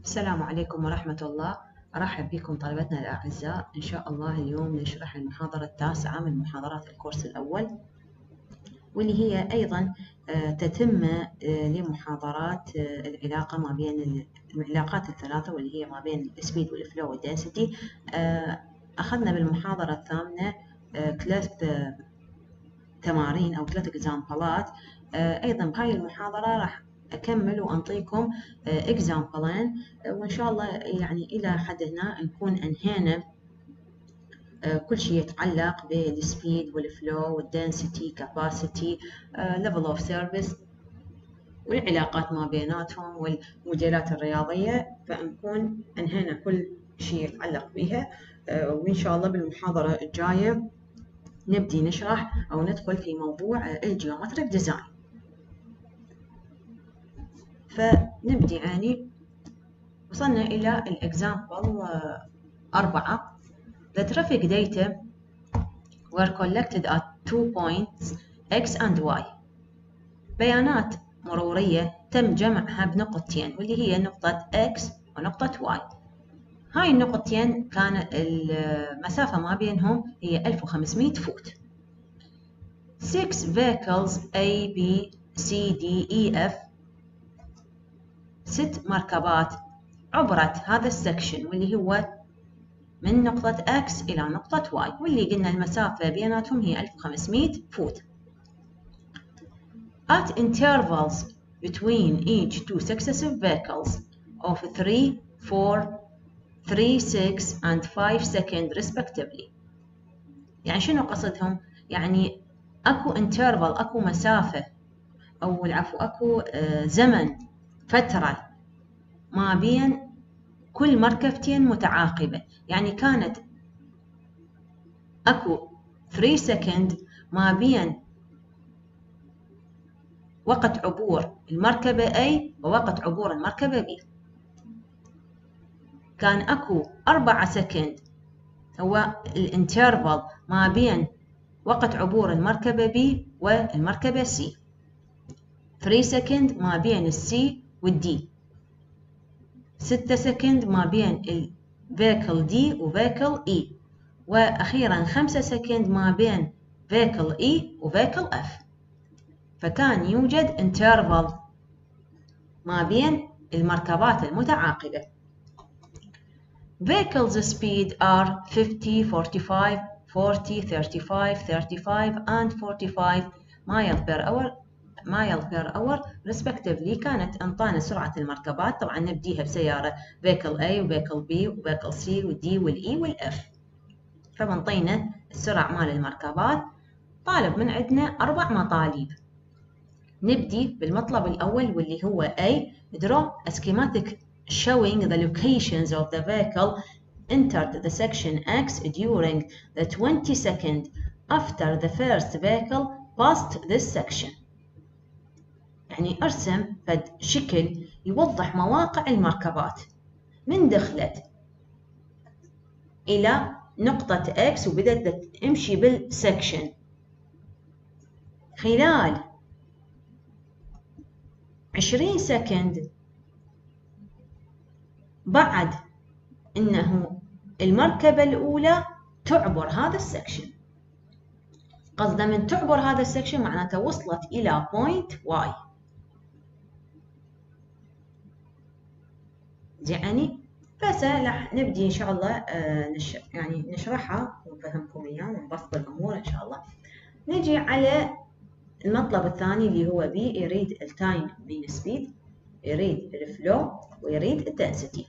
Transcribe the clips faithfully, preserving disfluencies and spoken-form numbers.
السلام عليكم ورحمة الله. أرحب بكم طلبتنا الأعزاء. إن شاء الله اليوم نشرح المحاضرة التاسعة من محاضرات الكورس الأول، واللي هي أيضا تتمة لمحاضرات العلاقة ما بين العلاقات الثلاثة، واللي هي ما بين السبيد والفلو والدنسيتي. أخذنا بالمحاضرة الثامنة ثلاث تمارين أو ثلاث إكزامبلات. أيضا بهاي المحاضرة راح أكمل وأنطيكم إكزامبلين، وإن شاء الله يعني إلى حد هنا نكون أنهينا كل شيء يتعلق بالسبيد والفلو والدنسيتي كاباسيتي ليفل اوف سيرفيس والعلاقات ما بيناتهم والموديلات الرياضية، فنكون أنهينا كل شيء يتعلق بها. وإن شاء الله بالمحاضرة الجاية نبدي نشرح أو ندخل في موضوع الجيومتريك ديزاين. فنبدي يعني وصلنا إلى الإكزامبل أربعة. The traffic data were collected at two points X and Y. بيانات مرورية تم جمعها بنقطتين، واللي هي نقطة X ونقطة Y. هاي النقطتين كان المسافة ما بينهم هي ألف وخمسمئة فوت. six vehicles A, B, C, D, E, F. ست مركبات عبرت هذا السكشن، واللي هو من نقطة X إلى نقطة Y، واللي قلنا المسافة بيناتهم هي ألف وخمسمئة فوت. At intervals between each two successive vehicles of three, four, three, six and five seconds respectively. يعني شنو قصدهم؟ يعني أكو interval، أكو مسافة أو العفو أكو آه زمن، فترة ما بين كل مركبتين متعاقبة. يعني كانت أكو ثلاثة سكند ما بين وقت عبور المركبة A ووقت عبور المركبة B. كان أكو أربعة سكند هو الانترفال ما بين وقت عبور المركبة B والمركبة C. ثلاثة سكند ما بين السي والدي. ستة سكند ما بين الفيكل D وفيكل E. وأخيرا خمسة سكند ما بين فيكل E وفيكل F. فكان يوجد انترفال ما بين المركبات المتعاقبة. Vehicles speed are fifty, forty-five, forty, thirty-five, thirty-five and forty-five mile per hour mile per hour respectively. كانت انطانا سرعة المركبات. طبعا نبديها بسيارة vehicle A و vehicle B و vehicle C و D وال E وال F. فبنطينا السرعة مال المركبات. طالب من عندنا أربع مطالب. نبدي بالمطلب الأول واللي هو A. Draw a schematic showing the locations of the vehicle entered the section X during the twenty seconds after the first vehicle passed this section. يعني ارسم فد شكل يوضح مواقع المركبات من دخلت إلى نقطة X وبدأت تمشي بالسكشن خلال عشرين سكند بعد إنه المركبة الأولى تعبر هذا السكشن. قصده من تعبر هذا السكشن معناته وصلت إلى بوينت Y. يعني فهسه راح نبدي إن شاء الله آه نش يعني نشرحها ونفهمكم إياها ونبسط الأمور إن شاء الله. نجي على المطلب الثاني اللي هو B. يريد التايم مين سبيد، يريد الفلو ويريد الدنسيتي.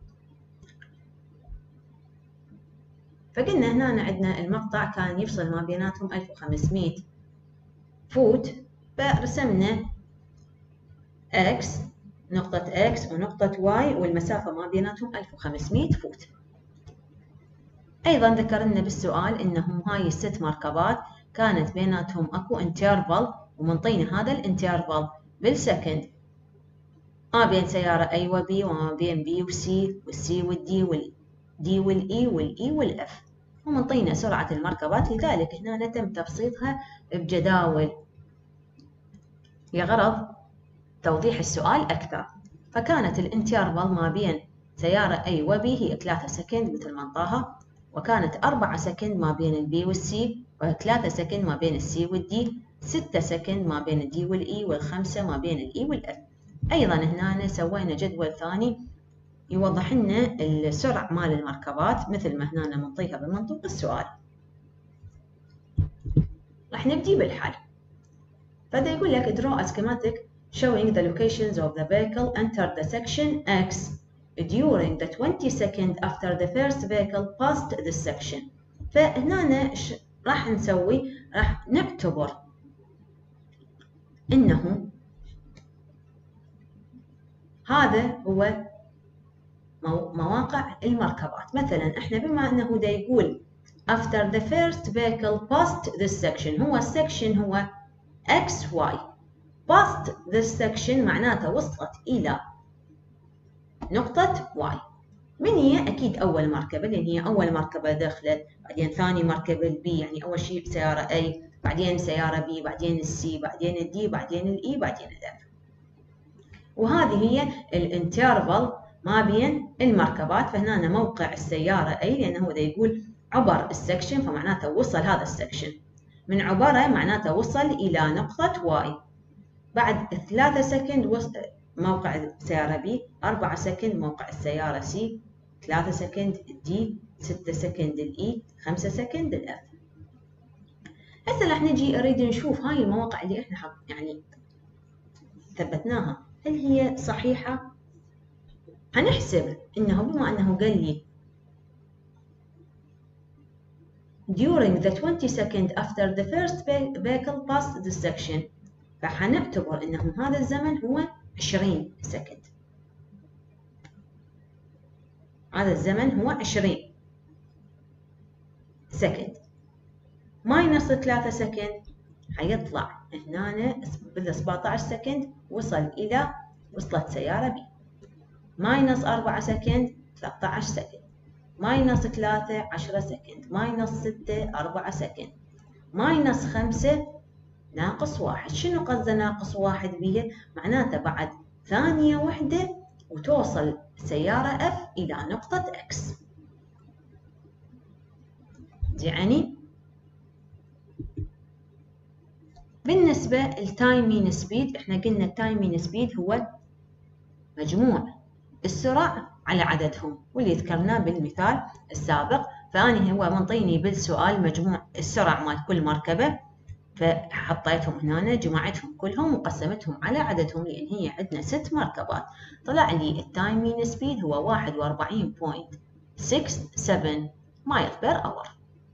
فقلنا هنا عندنا المقطع كان يفصل ما بيناتهم ألف وخمسمئة فوت، فرسمنا X نقطة X ونقطة Y والمسافة ما بيناتهم ألف وخمسمئة فوت. أيضا ذكر لنا بالسؤال إنهم هاي الست مركبات كانت بيناتهم أكو انترفال، ومنطينا هذا الانترفال بالسكند ما بين سيارة A و B وما بين B و C والسي والدي والدي والإي والإي والإف، ومنطينا سرعة المركبات. لذلك هنا تم تبسيطها بجداول لغرض توضيح السؤال أكثر. فكانت الانترفال ما بين سيارة A و B هي ثلاثة سكند مثل ما انطاها، وكانت أربعة سكند ما بين البي والسي، وثلاثة سكند ما بين السي والدي، ستة سكند ما بين الدي والإي، والخمسة ما بين الإي والإف. أيضا هنا سوينا جدول ثاني يوضح لنا السرعة مال المركبات مثل ما هنا منطيها بمنطوق السؤال. راح نبدي بالحل. فده يقول لك draw a schematic showing the locations of the vehicle entered the section X during the twenty seconds after the first vehicle passed this section. فهنا راح نسوي راح نعتبر انه هذا هو مواقع المركبات. مثلا احنا بما انه دا يقول after the first vehicle passed this section، هو السكشن هو X Y، passed this section معناته وصلت إلى نقطة Y. من هي؟ أكيد أول مركبة، لأن هي أول مركبة دخلت، بعدين ثاني مركبة ال B، يعني أول شيء سيارة A، بعدين سيارة B، بعدين ال C، بعدين ال D، بعدين ال E، بعدين ال F. وهذه هي الانترفال ما بين المركبات. فهنا موقع السيارة A لأنه ده يقول عبر السكشن، فمعناته وصل هذا السكشن. من عبره معناته وصل إلى نقطة Y. بعد ثلاثة سكند وصل موقع السيارة B، أربعة سكند موقع السيارة C، ثلاثة سكند D، ستة سكند ال E، خمسة سكند ال F. هسه راح نجي نريد نشوف هاي المواقع اللي احنا حط يعني ثبتناها هل هي صحيحة؟ هنحسب انه بما انه قال لي during the twenty seconds after the first vehicle passed the section، فحنعتبر انه هذا الزمن هو عشرين سكند. هذا الزمن هو عشرين سكند ماينس ثلاثة سكند، حيطلع هنا بال سبعة عشر سكند وصل الى وصلت سيارة B. ماينس أربعة سكند ثلاثة عشر سكند، ماينس ثلاثة عشرة سكند، ماينس ستة أربعة سكند، ماينس خمسة ناقص واحد. شنو قصده ناقص واحد بيه؟ معناته بعد ثانية واحدة وتوصل سيارة F إلى نقطة X. يعني بالنسبة للتايم مين سبيد، احنا قلنا التايم مين سبيد هو مجموع السرعة على عددهم، واللي ذكرناه بالمثال السابق. فأنا هو منطيني بالسؤال مجموع السرعة مال كل مركبة، فحطيتهم هنا جمعتهم كلهم وقسمتهم على عددهم، لأن هي عندنا ست مركبات. طلع لي التايم مين سبيد هو واحد وأربعين فاصلة ستة سبعة مايل بير اور.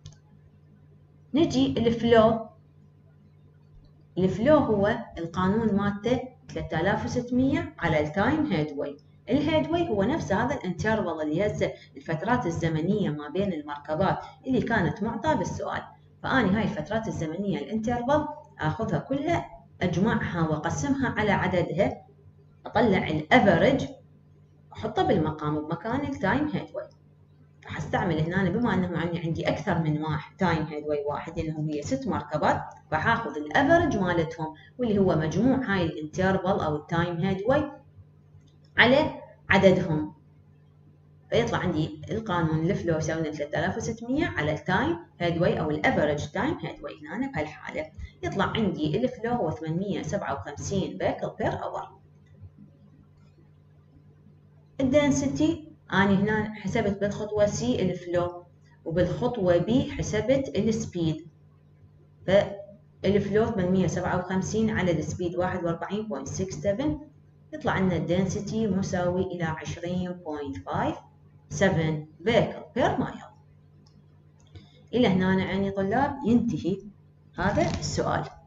نجي الفلو. الفلو هو القانون مالته ثلاثة آلاف وستمية على التايم هيدوي. الهيدوي هو نفس هذا الانترفال اللي هسه الفترات الزمنية ما بين المركبات اللي كانت معطى بالسؤال. فأني هاي الفترات الزمنية الانترفال آخذها كلها أجمعها وأقسمها على عددها، أطلع الأفرج أحطه بالمقام بمكان التايم هيدوي. فحستعمل هنا بما أنه عندي أكثر من واحد تايم هيدوي واحد لأنهم هي ست مركبات، فحاخذ الأفرج مالتهم واللي هو مجموع هاي الانترفال أو التايم هيدوي على عددهم. فيطلع عندي القانون الفلو يساوي ثلاثة آلاف وستمية على التايم هيدوي أو الأفرج تايم هيدوي. هنا بهالحالة يطلع عندي الفلو هو ثمانمية وسبعة وخمسين فيكل بير اور. الدنسيتي أنا هنا حسبت بالخطوة C الفلو، وبالخطوة B حسبت السبيد. فالفلو ثمانمية وسبعة وخمسين على السبيد واحد وأربعين فاصلة ستة سبعة، يطلع عندنا الدنسيتي مساوي إلى عشرين فاصلة خمسة سبعة فيكل بير مايل. إلى هنا يعني طلاب ينتهي هذا السؤال.